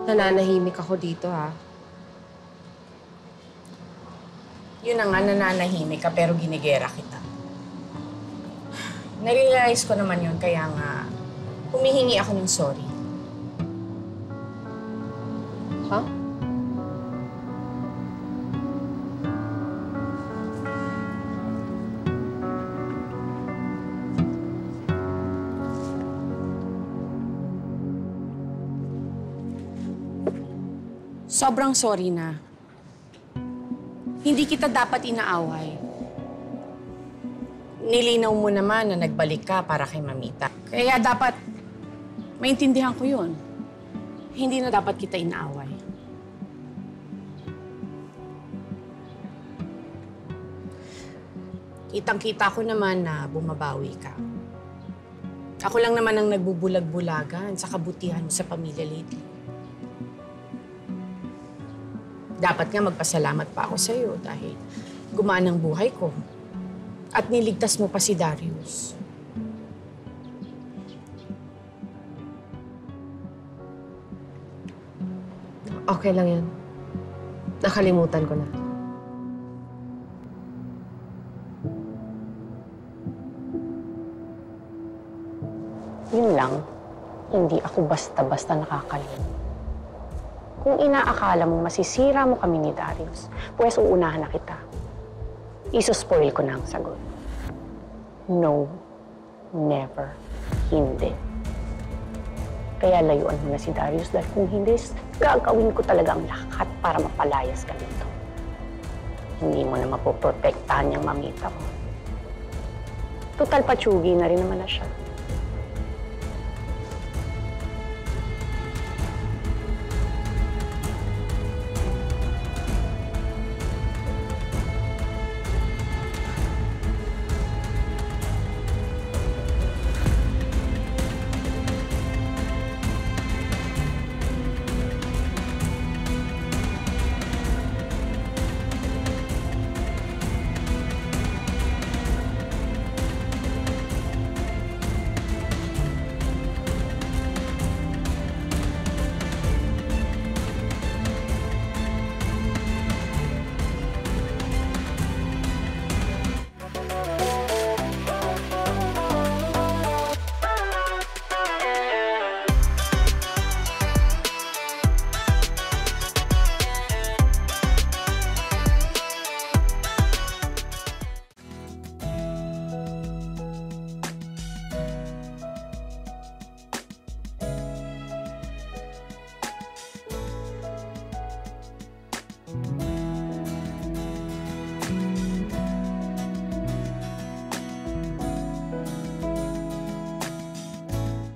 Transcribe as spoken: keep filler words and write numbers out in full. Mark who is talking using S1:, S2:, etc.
S1: Nananahimik ako dito, ha?
S2: Yun na nga, nananahimik ka pero ginigera kita. Narealize ko naman yun, kaya nga humihingi ako ng sorry.
S1: Ha?
S2: Sobrang sorry na. Hindi kita dapat inaaway. Nilinaw mo naman na nagbalik ka para kay Mamita. Kaya dapat maintindihan ko yun. Hindi na dapat kita inaaway. Kitang-kita ko naman na bumabawi ka. Ako lang naman ang nagbubulag-bulagan sa kabutihan mo sa pamilya lately. Dapat nga magpasalamat pa ako sa'yo dahil gumaan ang buhay ko. At niligtas mo pa si Darius.
S1: Okay lang yan. Nakalimutan ko na.
S2: Yun lang, hindi ako basta-basta nakakalimot. Kung inaakala mo masisira mo kami ni Darius, pues uunahan na kita. Isuspoil ko na ang sagot. No, never, hindi. Kaya layuan mo na si Darius dahil kung hindi, gagawin ko talaga ang lahat para mapalayas ka dito. Hindi mo na mapoprotektahan niyang Mamita mo. Total patsugi na rin naman na siya.